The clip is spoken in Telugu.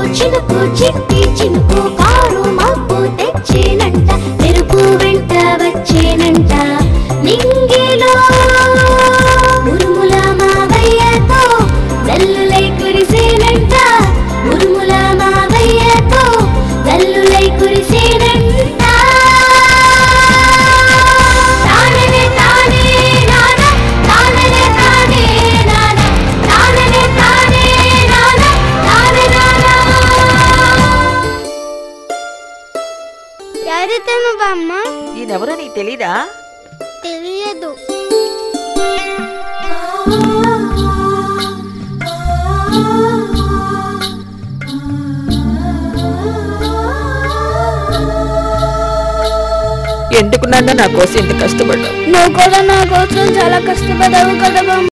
చినుకు చిట్టి చినుకు కారు మబ్బు తెచ్చేనంట మెరుపు వెంట వచ్చేనంట నింగిలో ఉరుముల మావయ్యతో జల్లులై కురిసేనంట ఉరుముల మావయ్యతో జల్లులై కురిసేనంట తాననే తానే నానా తాననే తానే నానా తాననే తానే నానా తానే నానా యారితను బామ్మ ఈయనెవరో నీకు తెలీదా? తెలియదు. ఎందుకు నాన్న నా కోసం ఇంత కష్టపడ్డావు? నువ్వు కూడా నా కోసం చాలా కష్టపడ్డావు కదా బామ్మ.